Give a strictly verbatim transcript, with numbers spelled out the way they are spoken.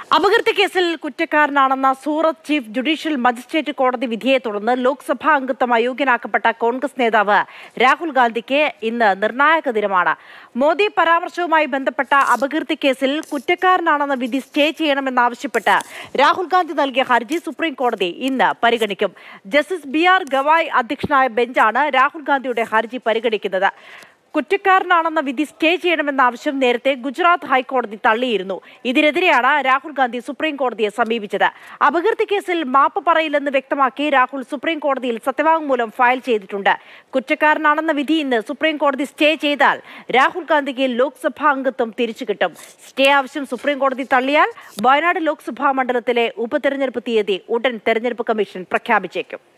അപകീർത്തി കേസിൽ കുറ്റക്കാരനാണെന്ന Surat chief judicial magistrate കോടതി വിധിയെ തുടർന്ന് ലോക്സഭാ അംഗത്വം അയോഗ്യനാക്കപ്പെട്ട കോൺഗ്രസ് നേതാവ് രാഹുൽ ഗാന്ധിക്ക് ഇന്ന് നിർണായക ദിനമാണ്. മോദി പരാമർശവുമായി ബന്ധപ്പെട്ട അപകീർത്തി കേസിൽ കുറ്റക്കാരനാണെന്ന വിധി സ്റ്റേ ചെയ്യണമെന്നാവശ്യപ്പെട്ട് രാഹുൽ ഗാന്ധി നൽകിയ ഹർജി സുപ്രീം കോടതി ഇന്ന് പരിഗണിക്കും. ജസ്റ്റിസ് ബി ആർ ഗവായ് അധ്യക്ഷനായ ബെഞ്ചാണ് രാഹുൽ ഗാന്ധിയുടെ ഹർജി പരിഗണിക്കുന്നത്. കുറ്റക്കാരനാണെന്ന വിധി സ്റ്റേ ചെയ്യണമെന്ന ആവശ്യം നേരത്തെ ഗുജറാത്ത് ഹൈക്കോടതി തള്ളിയിരുന്നു. ഇതിനെതിരെയാണ് രാഹുൽ ഗാന്ധി സുപ്രീം കോടതിയെ സമീപിച്ചത്. അപകീർത്തി കേസിൽ മാപ്പ് പറയില്ലെന്ന് വ്യക്തമാക്കി രാഹുൽ സുപ്രീം കോടതിയിൽ സത്യവാങ്മൂലം ഫയൽ ചെയ്തിട്ടുണ്ട്. കുറ്റക്കാരനാണെന്ന വിധി ഇന്ന് സുപ്രീം കോടതി സ്റ്റേ ചെയ്താൽ രാഹുൽ ഗാന്ധിക്ക് ലോക്സഭാ അംഗത്വം തിരിച്ചു കിട്ടും. സ്റ്റേ ആവശ്യം സുപ്രീം കോടതി തള്ളിയാൽ വയനാട് ലോക്സഭാ മണ്ഡലത്തിലെ ഉപതെരഞ്ഞെടുപ്പ് തീയതി ഉടൻ തെരഞ്ഞെടുപ്പ് കമ്മീഷൻ പ്രഖ്യാപിച്ചേക്കും.